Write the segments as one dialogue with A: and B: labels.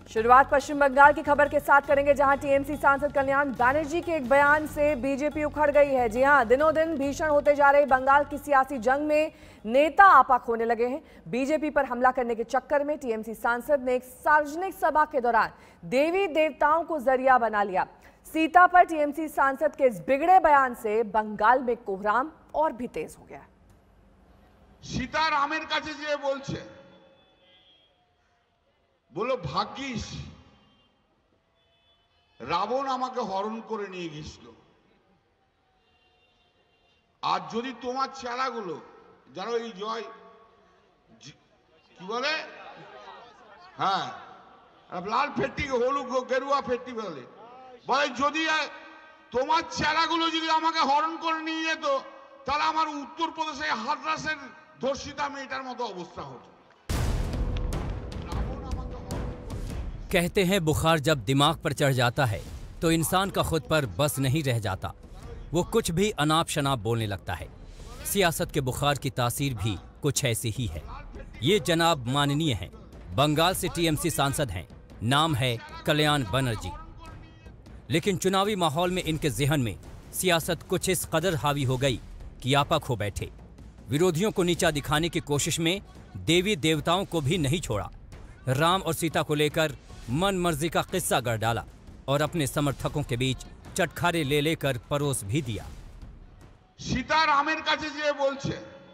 A: शुरुआत पश्चिम बंगाल की खबर के साथ करेंगे, जहां टीएमसी सांसद कल्याण बनर्जी के एक बयान से बीजेपी उखड़ गई है। जी हां, दिनों दिन भीषण होते जा रहे बंगाल की सियासी जंग में नेता आपा खोने लगे हैं। बीजेपी पर हमला करने के चक्कर में टीएमसी सांसद ने एक सार्वजनिक सभा के दौरान देवी देवताओं को जरिया बना लिया। सीता पर टीएमसी सांसद के इस बिगड़े बयान से बंगाल में कोहराम और भी तेज हो गया।
B: सीतारामेर काছে যে বলছে বলো ভাগ্যিস রাবণ আমাকে হরণ করে নিয়ে গিয়েছিল। আর যদি তোমার চেলাগুলো যারা এই জয় কি বলে হ্যাঁ লাল ফেট্টি হলুদ গেরুয়া ফেট্টি বলে যদি তোমার চেলাগুলো যদি আমাকে হরণ করে নিয়ে যেত তাহলে আমার উত্তরপ্রদেশে হাতরাসের ধর্ষিতা মেয়েটার মতো অবস্থা হতো।
C: कहते हैं बुखार जब दिमाग पर चढ़ जाता है तो इंसान का खुद पर बस नहीं रह जाता, वो कुछ भी अनाप शनाप बोलने लगता है। सियासत के बुखार की तासीर भी कुछ ऐसी ही है। ये जनाब माननीय हैं, बंगाल से टीएमसी सांसद हैं, नाम है कल्याण बनर्जी। लेकिन चुनावी माहौल में इनके ज़हन में सियासत कुछ इस कदर हावी हो गई कि आपा खो बैठे। विरोधियों को नीचा दिखाने की कोशिश में देवी देवताओं को भी नहीं छोड़ा। राम और सीता को लेकर मन मर्जी का किस्सा गढ़ डाला और अपने समर्थकों के बीच चटखारे ले लेकर परोस भी दिया।
B: सीतारामेर काছে যে বলছে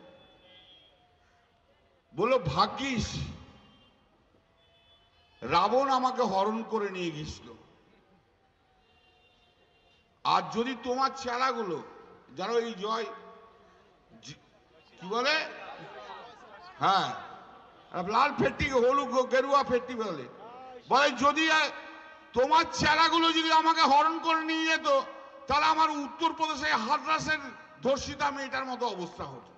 B: বলো ভাগ্যিস রাবণ আমাকে হরণ করে নিয়ে গিয়েছিল। আর যদি তোমার চেলাগুলো যারা এই জয় কি বলে হ্যাঁ লাল ফেট্টি হলুদ গেরুয়া ফেট্টি বলে যদি তোমার চেলাগুলো যদি আমাকে হরণ করে নিয়ে যেত তাহলে আমার উত্তরপ্রদেশে হাতরাসের ধর্ষিতা মেয়েটার মতো অবস্থা হতো।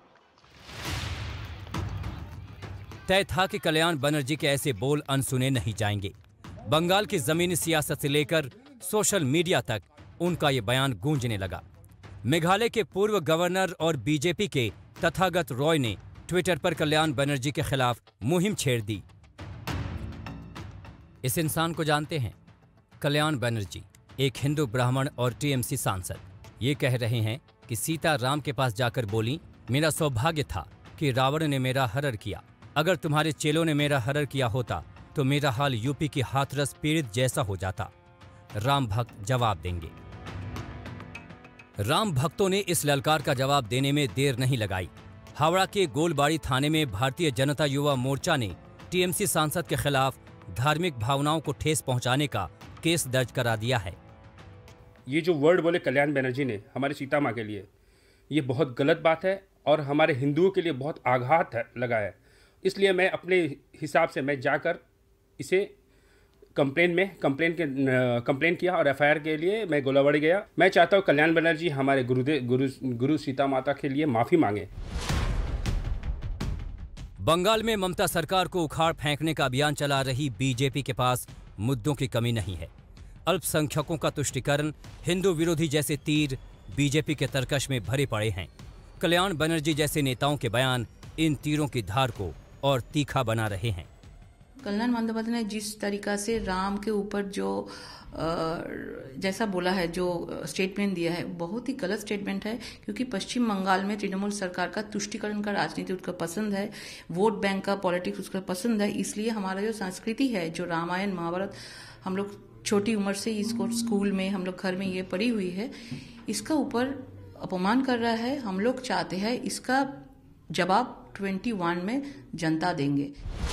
C: तय था कि कल्याण बनर्जी के ऐसे बोल अनसुने नहीं जाएंगे। बंगाल की जमीनी सियासत से लेकर सोशल मीडिया तक उनका ये बयान गूंजने लगा। मेघालय के पूर्व गवर्नर और बीजेपी के तथागत रॉय ने ट्विटर पर कल्याण बनर्जी के खिलाफ मुहिम छेड़ दी। इस इंसान को जानते हैं? कल्याण बनर्जी एक हिंदू ब्राह्मण और टीएमसी सांसद। ये कह रहे हैं कि सीता राम के पास जाकर बोली, मेरा सौभाग्य था कि रावण ने मेरा हरण किया। अगर तुम्हारे चेलों ने मेरा हरण किया होता तो मेरा हाल यूपी की हाथरस पीड़ित जैसा हो जाता। राम भक्त जवाब देंगे। राम भक्तों ने इस ललकार का जवाब देने में देर नहीं लगाई। हावड़ा के गोलबाड़ी थाने में भारतीय जनता युवा मोर्चा ने टीएमसी सांसद के खिलाफ धार्मिक भावनाओं को ठेस पहुंचाने का केस दर्ज करा दिया है।
D: ये जो वर्ड बोले कल्याण बनर्जी ने हमारी सीता माँ के लिए, ये बहुत गलत बात है और हमारे हिंदुओं के लिए बहुत आघात लगा है। इसलिए मैं अपने हिसाब से मैं जाकर इसे कंप्लेन किया और एफआईआर के लिए मैं गोलाबाड़ी गया। मैं चाहता हूँ कल्याण बनर्जी हमारे गुरु सीता माता के लिए माफ़ी मांगे।
C: बंगाल में ममता सरकार को उखाड़ फेंकने का अभियान चला रही बीजेपी के पास मुद्दों की कमी नहीं है। अल्पसंख्यकों का तुष्टीकरण, हिंदू विरोधी जैसे तीर बीजेपी के तरकश में भरे पड़े हैं। कल्याण बनर्जी जैसे नेताओं के बयान इन तीरों की धार को और तीखा बना रहे हैं।
E: कल्याण बंदोपाध्याय ने जिस तरीका से राम के ऊपर जो जैसा बोला है, जो स्टेटमेंट दिया है, बहुत ही गलत स्टेटमेंट है। क्योंकि पश्चिम बंगाल में तृणमूल सरकार का तुष्टीकरण का राजनीति उसका पसंद है, वोट बैंक का पॉलिटिक्स उसका पसंद है। इसलिए हमारा जो संस्कृति है, जो रामायण महाभारत हम लोग छोटी उम्र से इसको स्कूल में हम लोग घर में ये पढ़ी हुई है, इसका ऊपर अपमान कर रहा है। हम लोग चाहते हैं इसका जवाब 21 में जनता देंगे।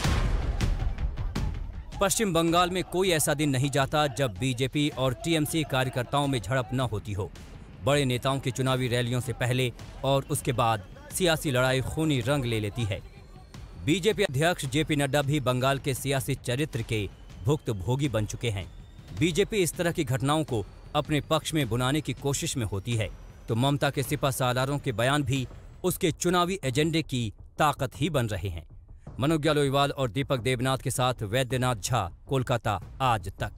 C: पश्चिम बंगाल में कोई ऐसा दिन नहीं जाता जब बीजेपी और टीएमसी कार्यकर्ताओं में झड़प न होती हो। बड़े नेताओं की चुनावी रैलियों से पहले और उसके बाद सियासी लड़ाई खूनी रंग ले लेती है। बीजेपी अध्यक्ष जेपी नड्डा भी बंगाल के सियासी चरित्र के भुक्तभोगी बन चुके हैं। बीजेपी इस तरह की घटनाओं को अपने पक्ष में बुनाने की कोशिश में होती है तो ममता के सिपा सालारों के बयान भी उसके चुनावी एजेंडे की ताकत ही बन रहे हैं। मनोज लोईवाल और दीपक देवनाथ के साथ वैद्यनाथ झा, कोलकाता आज तक।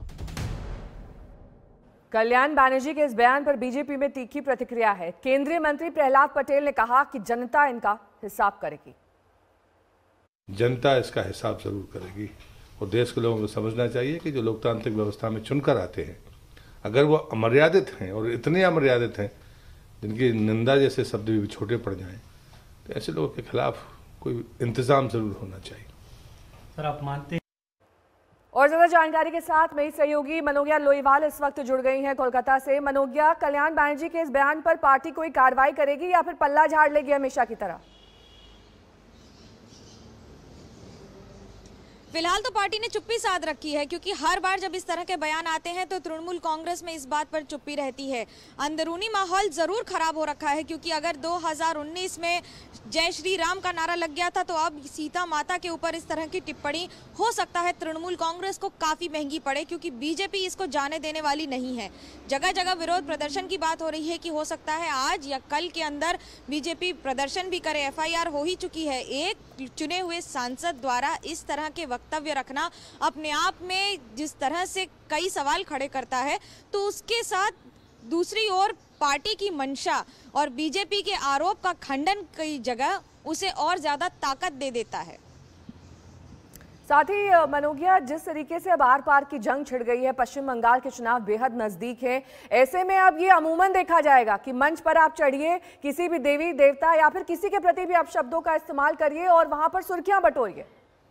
A: कल्याण बनर्जी के इस बयान पर बीजेपी में तीखी प्रतिक्रिया है। केंद्रीय मंत्री प्रहलाद पटेल ने कहा कि जनता इनका हिसाब करेगी।
F: जनता इसका हिसाब जरूर करेगी और देश के लोगों को समझना चाहिए कि जो लोकतांत्रिक व्यवस्था में चुनकर आते हैं, अगर वो अमर्यादित हैं और इतने अमर्यादित हैं जिनकी निंदा जैसे शब्द भी छोटे पड़ जाएं, तो ऐसे लोगों के खिलाफ कोई इंतजाम जरूर होना चाहिए।
G: सर, आप मानते हैं?
A: और ज्यादा जानकारी के साथ मेरी सहयोगी मनोज्ञा लोईवाल इस वक्त जुड़ गई हैं कोलकाता से। मनोज्ञा, कल्याण बैनर्जी के इस बयान पर पार्टी कोई कार्रवाई करेगी या फिर पल्ला झाड़ लेगी हमेशा की तरह?
H: फिलहाल तो पार्टी ने चुप्पी साध रखी है, क्योंकि हर बार जब इस तरह के बयान आते हैं तो तृणमूल कांग्रेस में इस बात पर चुप्पी रहती है। अंदरूनी माहौल जरूर खराब हो रखा है, क्योंकि अगर 2019 में जय श्री राम का नारा लग गया था तो अब सीता माता के ऊपर इस तरह की टिप्पणी हो सकता है तृणमूल कांग्रेस को काफी महंगी पड़े, क्योंकि बीजेपी इसको जाने देने वाली नहीं है। जगह जगह विरोध प्रदर्शन की बात हो रही है कि हो सकता है आज या कल के अंदर बीजेपी प्रदर्शन भी करे। FIR हो ही चुकी है। एक चुने हुए सांसद द्वारा इस तरह के वक्तव्य रखना अपने आप में जिस तरह से कई सवाल खड़े करता है, तो उसके साथ दूसरी ओर पार्टी की मंशा और बीजेपी के आरोप का खंडन कई जगह उसे और ज्यादा ताकत दे देता है।
A: साथ ही मनोज्ञा, जिस तरीके से अब आर पार की जंग छिड़ गई है, पश्चिम बंगाल के चुनाव बेहद नजदीक हैं, ऐसे में अब ये अमूमन देखा जाएगा कि मंच पर आप चढ़िए, किसी भी देवी देवता या फिर किसी के प्रति भी आप शब्दों का इस्तेमाल करिए और वहां पर सुर्खियां बटोरिए।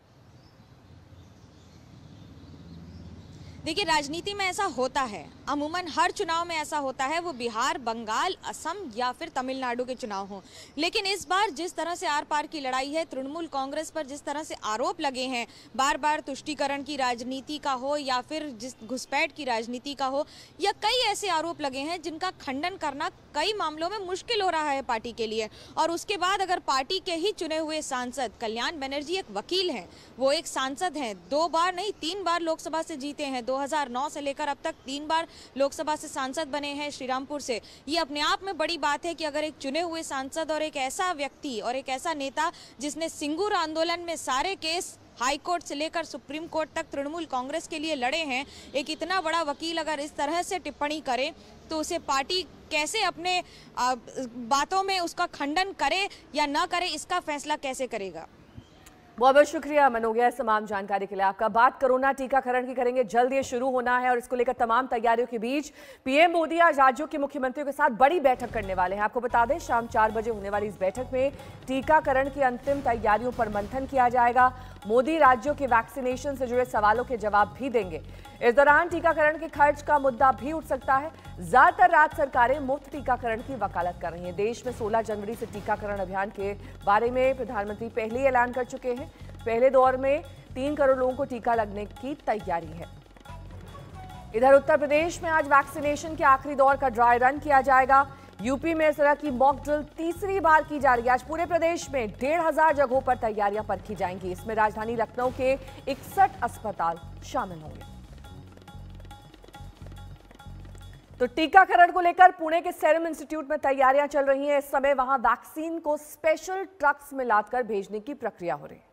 H: देखिए, राजनीति में ऐसा होता है, अमूमन हर चुनाव में ऐसा होता है, वो बिहार, बंगाल, असम या फिर तमिलनाडु के चुनाव हों। लेकिन इस बार जिस तरह से आर पार की लड़ाई है, तृणमूल कांग्रेस पर जिस तरह से आरोप लगे हैं, बार बार तुष्टीकरण की राजनीति का हो या फिर जिस घुसपैठ की राजनीति का हो, या कई ऐसे आरोप लगे हैं जिनका खंडन करना कई मामलों में मुश्किल हो रहा है पार्टी के लिए। और उसके बाद अगर पार्टी के ही चुने हुए सांसद, कल्याण बनर्जी एक वकील हैं, वो एक सांसद हैं, 2 बार नहीं 3 बार लोकसभा से जीते हैं, 2009 से लेकर अब तक 3 बार लोकसभा से सांसद बने हैं श्रीरामपुर से। ये अपने आप में बड़ी बात है कि अगर एक चुने हुए सांसद और एक ऐसा व्यक्ति और एक ऐसा नेता जिसने सिंगूर आंदोलन में सारे केस हाई कोर्ट से लेकर सुप्रीम कोर्ट तक तृणमूल कांग्रेस के लिए लड़े हैं, एक इतना बड़ा वकील अगर इस तरह से टिप्पणी करे तो उसे पार्टी कैसे अपने बातों में उसका खंडन करे या ना करे, इसका फैसला कैसे करेगा।
A: बहुत बहुत शुक्रिया मनोज्ञा इस तमाम जानकारी के लिए आपका। बात कोरोना टीकाकरण की करेंगे, जल्द ये शुरू होना है और इसको लेकर तमाम तैयारियों के बीच पीएम मोदी आज राज्यों के मुख्यमंत्रियों के साथ बड़ी बैठक करने वाले हैं। आपको बता दें, शाम 4 बजे होने वाली इस बैठक में टीकाकरण की अंतिम तैयारियों पर मंथन किया जाएगा। मोदी राज्यों के वैक्सीनेशन से जुड़े सवालों के जवाब भी देंगे। इस दौरान टीकाकरण के खर्च का मुद्दा भी उठ सकता है। ज्यादातर राज्य सरकारें मुफ्त टीकाकरण की वकालत कर रही हैं। देश में 16 जनवरी से टीकाकरण अभियान के बारे में प्रधानमंत्री पहले ही ऐलान कर चुके हैं। पहले दौर में 3 करोड़ लोगों को टीका लगने की तैयारी है। इधर उत्तर प्रदेश में आज वैक्सीनेशन के आखिरी दौर का ड्राई रन किया जाएगा। यूपी में इस तरह की मॉक ड्रिल तीसरी बार की जा रही है। आज पूरे प्रदेश में 1,500 जगहों पर तैयारियां परखी जाएंगी। इसमें राजधानी लखनऊ के 61 अस्पताल शामिल होंगे। तो टीकाकरण को लेकर पुणे के सेरम इंस्टीट्यूट में तैयारियां चल रही हैं। इस समय वहां वैक्सीन को स्पेशल ट्रक्स में लादकर भेजने की प्रक्रिया हो रही है।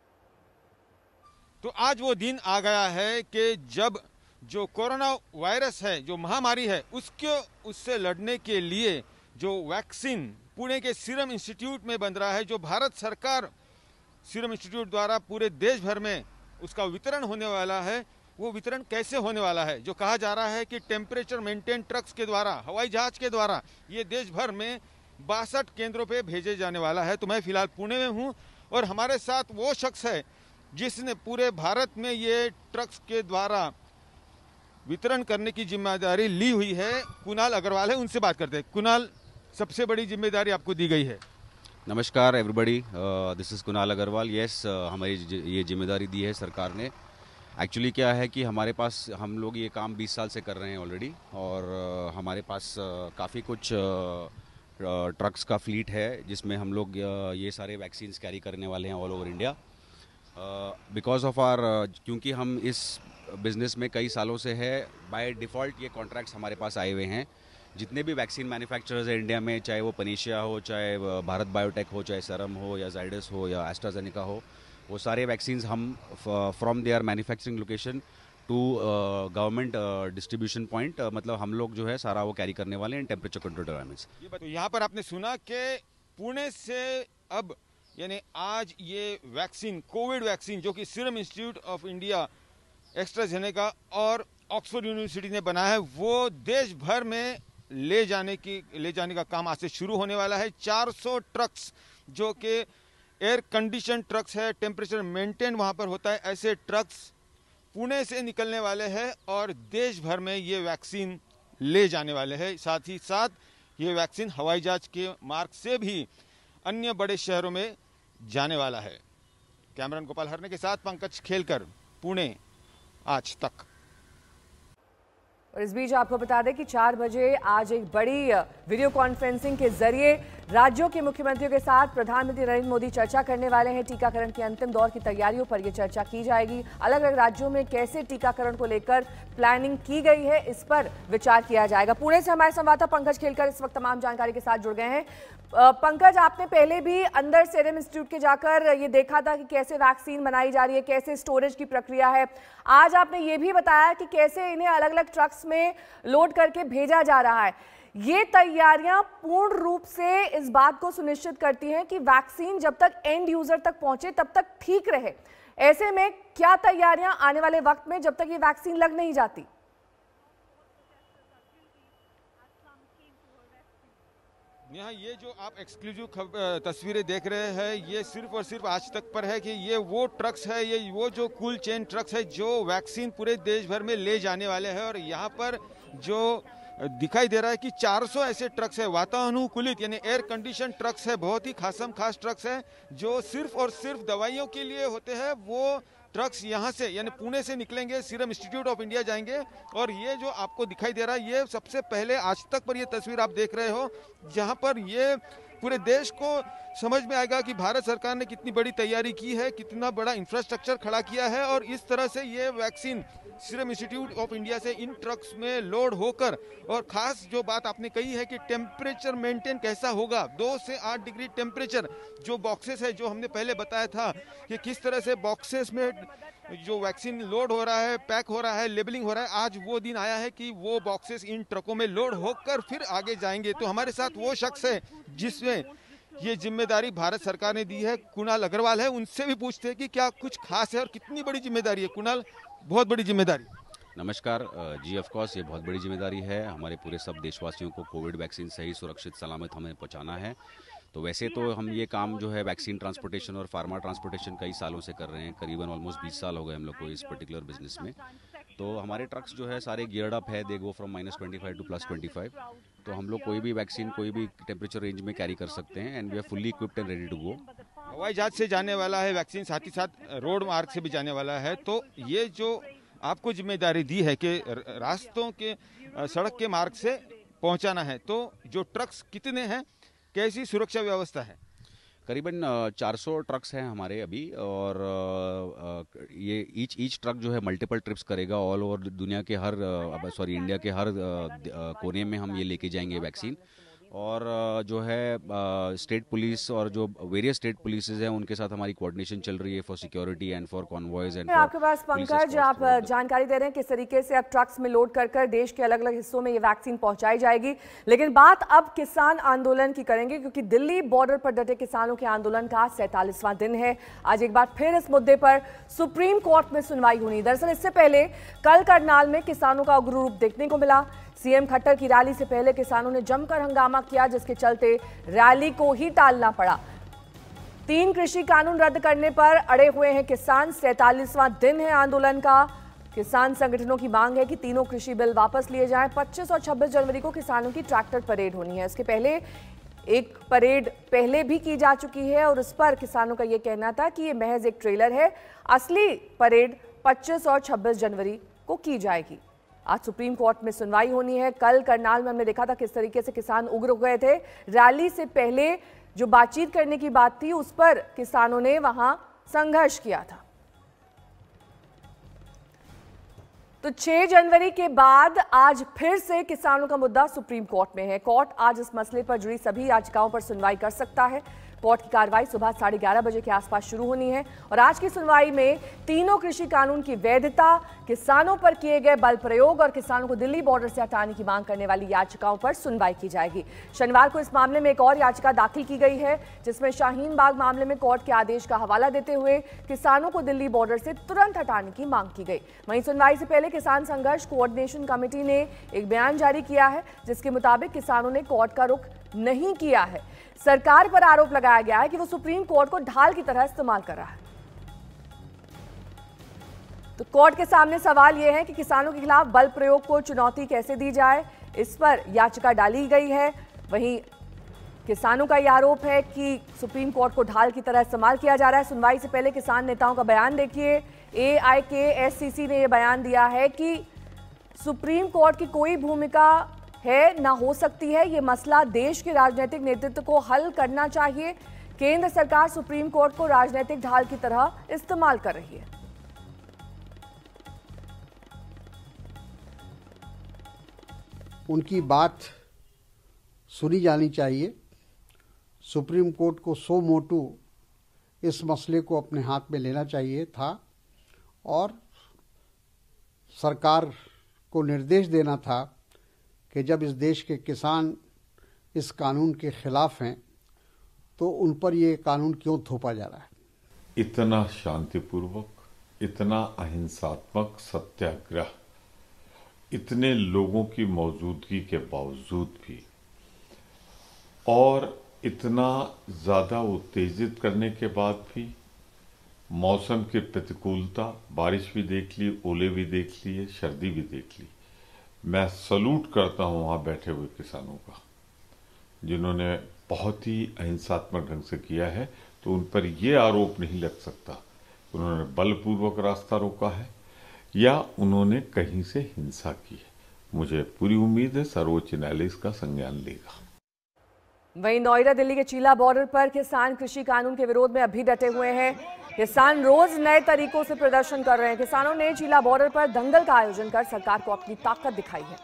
I: तो आज वो दिन आ गया है कि जब जो कोरोना वायरस है, जो महामारी है, उससे लड़ने के लिए जो वैक्सीन पुणे के सीरम इंस्टीट्यूट में बन रहा है, जो भारत सरकार सीरम इंस्टीट्यूट द्वारा पूरे देश भर में उसका वितरण होने वाला है, वो वितरण कैसे होने वाला है। जो कहा जा रहा है कि टेम्परेचर मेंटेन ट्रक्स के द्वारा, हवाई जहाज के द्वारा ये देश भर में 62 केंद्रों पे भेजे जाने वाला है। तो मैं फिलहाल पुणे में हूँ और हमारे साथ वो शख्स है जिसने पूरे भारत में ये ट्रक्स के द्वारा वितरण करने की जिम्मेदारी ली हुई है। कुणाल अग्रवाल है, उनसे बात करते हैं। कुणाल, सबसे बड़ी जिम्मेदारी आपको दी गई है।
J: नमस्कार everybody, this is Kunal Agarwal. Yes, हमारी ये जिम्मेदारी दी है सरकार ने। एक्चुअली क्या है कि हमारे पास, हम लोग ये काम 20 साल से कर रहे हैं ऑलरेडी, और हमारे पास काफ़ी कुछ ट्रक्स का फ्लीट है जिसमें हम लोग ये सारे वैक्सीन्स कैरी करने वाले हैं all over India. Because of our, क्योंकि हम इस बिज़नेस में कई सालों से है, बाय डिफ़ॉल्ट ये कॉन्ट्रैक्ट्स हमारे पास आए हुए हैं। जितने भी वैक्सीन मैन्युफैक्चरर्स हैं इंडिया में, चाहे वो पनीशिया हो, चाहे भारत बायोटेक हो, चाहे सेरम हो या जाइडस हो या एस्ट्राजेनेका हो, वो सारे वैक्सीन्स हम from their manufacturing location to government distribution point, मतलब हम लोग जो है सारा वो कैरी करने वाले हैं टेम्परेचर कंट्रोल एनवायरनमेंट्स।
I: तो यहाँ पर आपने सुना कि पुणे से अब यानी आज ये वैक्सीन, कोविड वैक्सीन, जो कि serum institute of India, AstraZeneca और ऑक्सफोर्ड यूनिवर्सिटी ने बनाया है, वो देश भर में ले जाने का काम आज से शुरू होने वाला है। 400 ट्रक्स जो कि एयर कंडीशन ट्रक्स है, टेम्परेचर मेंटेन वहाँ पर होता है, ऐसे ट्रक्स पुणे से निकलने वाले हैं और देश भर में ये वैक्सीन ले जाने वाले हैं। साथ ही साथ ये वैक्सीन हवाई जहाज के मार्ग से भी अन्य बड़े शहरों में जाने वाला है। कैमरामैन गोपाल हरने के साथ पंकज खेलकर, पुणे, आज तक।
A: और इस बीच आपको बता दें कि 4 बजे आज एक बड़ी वीडियो कॉन्फ्रेंसिंग के जरिए राज्यों के मुख्यमंत्रियों के साथ प्रधानमंत्री नरेंद्र मोदी चर्चा करने वाले हैं। टीकाकरण के अंतिम दौर की तैयारियों पर यह चर्चा की जाएगी। अलग अलग राज्यों में कैसे टीकाकरण को लेकर प्लानिंग की गई है, इस पर विचार किया जाएगा। पुणे से हमारे संवाददाता पंकज खेलकर इस वक्त तमाम जानकारी के साथ जुड़ गए हैं। पंकज, आपने पहले भी अंदर सीरम इंस्टीट्यूट के जाकर ये देखा था कि कैसे वैक्सीन बनाई जा रही है, कैसे स्टोरेज की प्रक्रिया है। आज आपने ये भी बताया कि कैसे इन्हें अलग अलग ट्रक्स में लोड करके भेजा जा रहा है। ये तैयारियां पूर्ण रूप से इस बात को सुनिश्चित करती हैं कि वैक्सीन जब तक एंड यूजर तक पहुंचे तब तक ठीक रहे। ऐसे में क्या तैयारियां आने वाले वक्त में, जब तक ये वैक्सीन लग नहीं जाती?
I: यहाँ ये जो आप एक्सक्लूसिव तस्वीरें देख रहे हैं, ये सिर्फ और सिर्फ आज तक पर है कि ये वो ट्रक्स है, ये वो जो कूल चेन ट्रक्स है जो वैक्सीन पूरे देश भर में ले जाने वाले हैं। और यहाँ पर जो दिखाई दे रहा है कि 400 ऐसे ट्रक्स है, वातानुकूलित यानी एयर कंडीशन ट्रक्स है, बहुत ही खास ट्रक्स है जो सिर्फ और सिर्फ दवाइयों के लिए होते हैं। वो ट्रक्स यहाँ से यानी पुणे से निकलेंगे, सीरम इंस्टीट्यूट ऑफ इंडिया जाएंगे। और ये जो आपको दिखाई दे रहा है, ये सबसे पहले आज तक पर ये तस्वीर आप देख रहे हो, जहाँ पर ये पूरे देश को समझ में आएगा कि भारत सरकार ने कितनी बड़ी तैयारी की है, कितना बड़ा इंफ्रास्ट्रक्चर खड़ा किया है। और इस तरह से ये vaccine serum institute of India से इन ट्रक्स में लोड होकर, और खास जो बात आपने कही है कि टेम्परेचर मेंटेन कैसा होगा, 2 से 8 डिग्री टेम्परेचर, जो बॉक्सेस है, जो हमने पहले बताया था कि किस तरह से बॉक्सेस में जो वैक्सीन लोड हो रहा है, पैक हो रहा है, लेबलिंग हो रहा है, आज वो दिन आया है कि वो बॉक्सेस इन ट्रकों में लोड होकर फिर आगे जाएंगे। तो हमारे साथ वो शख्स है जिसमें ये जिम्मेदारी भारत सरकार ने दी है, कुणाल अग्रवाल है। उनसे भी पूछते हैं कि क्या कुछ खास है और कितनी बड़ी जिम्मेदारी है। कुणाल, बहुत बड़ी जिम्मेदारी।
J: नमस्कार जी, ऑफ कोर्स ये बहुत बड़ी जिम्मेदारी है। हमारे पूरे सब देशवासियों को कोविड वैक्सीन सही, सुरक्षित, सलामत हमें पहुंचाना है। तो वैसे तो हम ये काम जो है वैक्सीन ट्रांसपोर्टेशन और फार्मा ट्रांसपोर्टेशन कई सालों से कर रहे हैं, करीबन ऑलमोस्ट 20 साल हो गए हम लोग को इस पर्टिकुलर बिजनेस में। तो हमारे ट्रक्स जो है सारे गियर्ड अप है, दे गो फ्रॉम -25 टू +25। तो हम लोग कोई भी वैक्सीन कोई भी टेम्परेचर रेंज में कैरी कर सकते हैं and we are fully equipped and ready to go.
I: हवाई जहाज से जाने वाला है वैक्सीन, साथ ही साथ रोड मार्ग से भी जाने वाला है। तो ये जो आपको जिम्मेदारी दी है कि रास्तों के, सड़क के मार्ग से पहुंचाना है, तो जो ट्रक्स कितने हैं, कैसी सुरक्षा व्यवस्था है?
J: करीबन 400 ट्रक्स हैं हमारे अभी, और ये ईच ट्रक जो है मल्टीपल ट्रिप्स करेगा ऑल ओवर दुनिया के इंडिया के हर कोने में हम ये लेके जाएंगे वैक्सीन। और जो है स्टेट पुलिस और जो वेरियस स्टेट पुलिस हैं उनके साथ हमारी कोऑर्डिनेशन चल रही है for security and for convoys and
A: आपके पास पंकज, आप जानकारी दे रहे हैं किस तरीके से अब ट्रक्स में लोड कर देश के अलग अलग हिस्सों में ये वैक्सीन पहुंचाई जाएगी। लेकिन बात अब किसान आंदोलन की करेंगे, क्योंकि दिल्ली बॉर्डर पर डटे किसानों के आंदोलन का 47वां दिन है। आज एक बार फिर इस मुद्दे पर सुप्रीम कोर्ट में सुनवाई होनी। दरअसल इससे पहले कल करनाल में किसानों का उग्र रूप देखने को मिला। सीएम खट्टर की रैली से पहले किसानों ने जमकर हंगामा किया, जिसके चलते रैली को ही टालना पड़ा। 3 कृषि कानून रद्द करने पर अड़े हुए हैं किसान। 47वां दिन है आंदोलन का। किसान संगठनों की मांग है कि तीनों कृषि बिल वापस लिए जाएं। 25 और 26 जनवरी को किसानों की ट्रैक्टर परेड होनी है। इसके पहले एक परेड पहले भी की जा चुकी है और उस पर किसानों का यह कहना था कि ये महज एक ट्रेलर है, असली परेड 25 और 26 जनवरी को की जाएगी। आज सुप्रीम कोर्ट में सुनवाई होनी है। कल करनाल में हमने देखा था किस तरीके से किसान उग्र हो गए थे। रैली से पहले जो बातचीत करने की बात थी उस पर किसानों ने वहां संघर्ष किया था। तो 6 जनवरी के बाद आज फिर से किसानों का मुद्दा सुप्रीम कोर्ट में है। कोर्ट आज इस मसले पर जुड़ी सभी याचिकाओं पर सुनवाई कर सकता है। कोर्ट की कार्रवाई सुबह 11:30 बजे के आसपास शुरू होनी है और आज की सुनवाई में तीनों कृषि कानून की वैधता, किसानों पर किए गए बल प्रयोग और किसानों को दिल्ली बॉर्डर से हटाने की मांग करने वाली याचिकाओं पर सुनवाई की जाएगी। शनिवार को इस मामले में एक और याचिका दाखिल की गई है, जिसमें शाहीन बाग मामले में कोर्ट के आदेश का हवाला देते हुए किसानों को दिल्ली बॉर्डर से तुरंत हटाने की मांग की गई। वहीं सुनवाई से पहले किसान संघर्ष कोऑर्डिनेशन कमेटी ने एक बयान जारी किया है, जिसके मुताबिक किसानों ने कोर्ट का रुख नहीं किया है। सरकार पर आरोप लगाया गया है कि वो सुप्रीम कोर्ट को ढाल की तरह इस्तेमाल कर रहा है। तो कोर्ट के सामने सवाल यह है कि किसानों के खिलाफ बल प्रयोग को चुनौती कैसे दी जाए, इस पर याचिका डाली गई है। वहीं किसानों का यह आरोप है कि सुप्रीम कोर्ट को ढाल की तरह इस्तेमाल किया जा रहा है। सुनवाई से पहले किसान नेताओं का बयान देखिए। AIKSCC ने यह बयान दिया है कि सुप्रीम कोर्ट की कोई भूमिका है ना हो सकती है, ये मसला देश के राजनीतिक नेतृत्व को हल करना चाहिए। केंद्र सरकार सुप्रीम कोर्ट को राजनीतिक ढाल की तरह इस्तेमाल कर रही है।
K: उनकी बात सुनी जानी चाहिए। सुप्रीम कोर्ट को सो मोटू इस मसले को अपने हाथ में लेना चाहिए था और सरकार को निर्देश देना था कि जब इस देश के किसान इस कानून के खिलाफ हैं तो उन पर ये कानून क्यों थोपा जा रहा है।
L: इतना शांतिपूर्वक, इतना अहिंसात्मक सत्याग्रह, इतने लोगों की मौजूदगी के बावजूद भी और इतना ज्यादा उत्तेजित करने के बाद भी, मौसम की प्रतिकूलता, बारिश भी देख ली, ओले भी देख लिए, सर्दी भी देख ली, मैं सलूट करता हूं वहां बैठे हुए किसानों का, जिन्होंने बहुत ही अहिंसात्मक ढंग से किया है। तो उन पर यह आरोप नहीं लग सकता उन्होंने बलपूर्वक रास्ता रोका है या उन्होंने कहीं से हिंसा की है। मुझे पूरी उम्मीद है सर्वोच्च न्यायालय इसका संज्ञान लेगा।
A: वहीं नोएडा दिल्ली के चीला बॉर्डर पर किसान कृषि कानून के विरोध में अभी डटे हुए हैं। किसान रोज नए तरीकों से प्रदर्शन कर रहे हैं। किसानों ने चीला बॉर्डर पर दंगल का आयोजन कर सरकार को अपनी ताकत दिखाई है।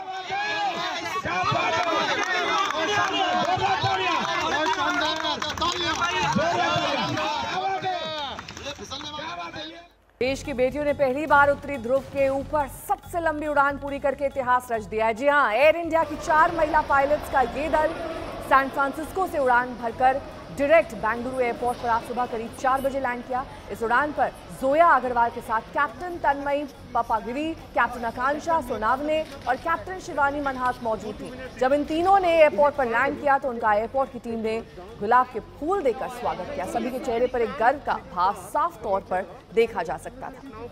A: देश की बेटियों ने पहली बार उत्तरी ध्रुव के ऊपर सबसे लंबी उड़ान पूरी करके इतिहास रच दिया है। जी हां, एयर इंडिया की 4 महिला पायलट्स का ये दल सैन फ्रांसिस्को से उड़ान भरकर डायरेक्ट बेंगलुरु एयरपोर्ट पर आज सुबह करीब 4 बजे लैंड किया। इस उड़ान पर जोया अग्रवाल के साथ कैप्टन तन्मयी पापागिरी, कैप्टन आकांक्षा सोनावने और कैप्टन शिवानी मनहास मौजूद थी। जब इन तीनों ने एयरपोर्ट पर लैंड किया तो उनका एयरपोर्ट की टीम ने गुलाब के फूल देकर स्वागत किया। सभी के चेहरे पर एक गर्व का भाव साफ तौर पर देखा जा सकता था।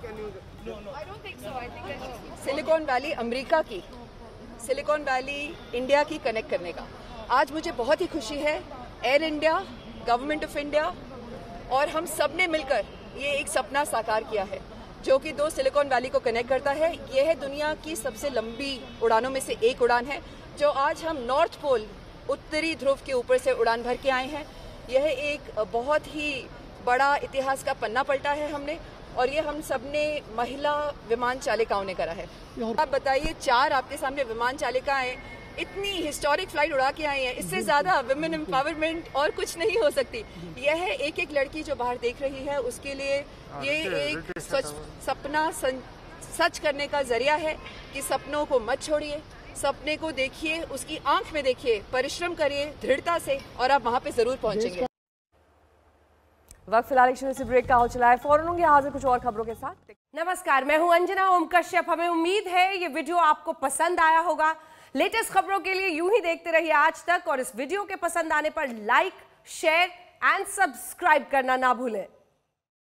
M: सिलिकॉन वैली अमेरिका की, सिलिकॉन वैली इंडिया की कनेक्ट करने का आज मुझे बहुत ही खुशी है। Air India, government of India और हम सब ने मिलकर ये एक सपना साकार किया है जो कि 2 सिलिकॉन वैली को कनेक्ट करता है। यह है दुनिया की सबसे लंबी उड़ानों में से एक उड़ान है जो आज हम नॉर्थ पोल, उत्तरी ध्रुव के ऊपर से उड़ान भर के आए हैं। यह एक बहुत ही बड़ा इतिहास का पन्ना पलटा है हमने, और ये हम सब ने महिला विमान चालिकाओं ने करा है। आप बताइए, 4 आपके सामने विमान चालिकाएं इतनी हिस्टोरिक फ्लाइट उड़ा के आई हैं, इससे ज्यादा विमेन एम्पावरमेंट और कुछ नहीं हो सकती। यह है एक लड़की जो बाहर देख रही है उसके लिए ये एक सपना सच करने का जरिया है कि सपनों को मत छोड़िए, सपने को देखिए, उसकी आंख में देखिए, परिश्रम करिए दृढ़ता से और आप वहां पे जरूर पहुंचेंगे।
A: वक्त फिलहाल एक छोटे से ब्रेक का हो चला है, फौरन होंगे हाजिर कुछ और खबरों के साथ।
N: नमस्कार, मैं हूं अंजना ओम कश्यप। हमें उम्मीद है ये वीडियो आपको पसंद आया होगा। लेटेस्ट खबरों के लिए यूं ही देखते रहिए आज तक, और इस वीडियो के पसंद आने पर लाइक, शेयर एंड सब्सक्राइब करना ना भूलें।